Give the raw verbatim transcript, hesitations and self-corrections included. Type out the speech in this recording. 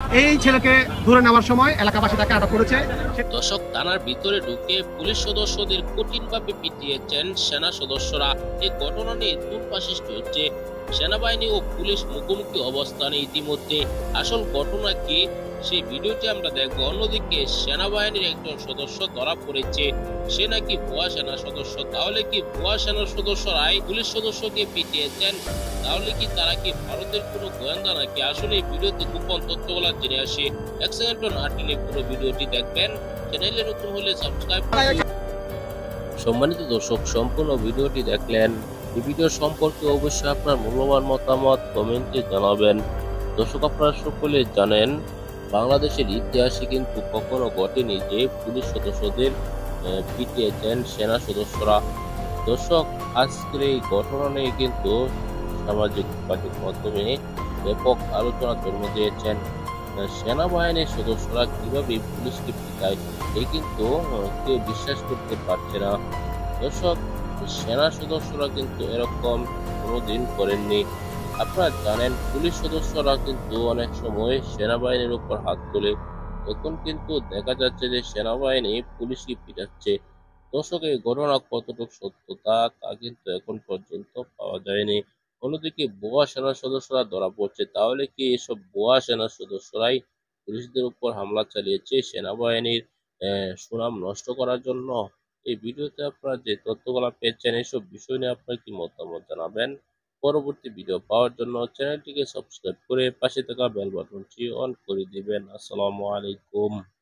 এই ছেলেকে ধরে নেওয়ার সময় এলাকাবাসী তাকে আটক করেছে। দর্শক, থানার ভিতরে ঢুকে পুলিশ সদস্যদের কঠিনভাবে পিটিয়েছেন সেনা সদস্যরা। এই ঘটনা নিয়ে তোলপাড় সৃষ্টি হচ্ছে। সেনাবাহিনী ও পুলিশ মুখোমুখি অবস্থানে ইতিমধ্যে। আসল ঘটনা কি, সেই ভিডিওটি আমরা দেখবো। অন্যদিকে সেনাবাহিনীর একজন সদস্য ধরা পড়েছে, সে নাকি ভুয়া সেনা সদস্য। তাহলে কি ভুয়া সেনা সদস্যরাই পুলিশ সদস্যকে পিটিয়েছেন? তাহলে কি তারা কি ভারতের কোনো গোয়েন্দা নাকি? আসলে এই ভিডিওতে গোপন তথ্যগুলো জেনে আসে। এক সেকেন্ড না টেনে পুরো ভিডিওটি দেখবেন। চ্যানেলে নতুন হলে সাবস্ক্রাইব করুন। সম্মানিত দর্শক, সম্পূর্ণ ভিডিওটি দেখলেন। এই ভিডিও সম্পর্কে অবশ্যই আপনার মূল্যবান মতামত কমেন্টে জানাবেন। দর্শক, আপনারা সকলে জানেন বাংলাদেশের ইতিহাসে কিন্তু কখনো ঘটেনি যে পুলিশ সদস্যদের আহ, পিটিয়েছেন সেনা সদস্যরা। দর্শক, আজকের এই ঘটনা নিয়ে কিন্তু সামাজিক যোগাযোগ মাধ্যমে ব্যাপক আলোচনা জন্ম দিয়েছেন। আহ, সেনাবাহিনীর সদস্যরা কিভাবে পুলিশকে পিটায়, এ কিন্তু আহ, কেউ বিশ্বাস করতে পারছে না। দর্শক, সেনা সদস্যরা কিন্তু এরকম কোনোদিন করেননি। আপনারা জানেন পুলিশ সদস্যরা কিন্তু অনেক সময় সেনাবাহিনীর উপর হাত তোলে। এখন কিন্তু দেখা যাচ্ছে যে সেনাবাহিনী পুলিশকে পিটাচ্ছে। দর্শক, এই ঘটনা কতটুকু সত্যতা তা কিন্তু এখন পর্যন্ত পাওয়া যায়নি। অন্যদিকে ভুয়া সেনা সদস্যরা ধরা পড়ছে। তাহলে কি এসব ভুয়া সেনা সদস্যরাই পুলিশদের উপর হামলা চালিয়েছে সেনাবাহিনীর আহ, সুনাম নষ্ট করার জন্য? এই ভিডিওতে আপনারা যে তথ্যগুলো পেয়েছেন, এসব বিষয় নিয়ে আপনার কি মতামত জানাবেন। পরবর্তী ভিডিও পাওয়ার জন্য চ্যানেলটিকে সাবস্ক্রাইব করে পাশে থাকা বেল বাটনটি অন করে দিবেন। আসসালামু আলাইকুম।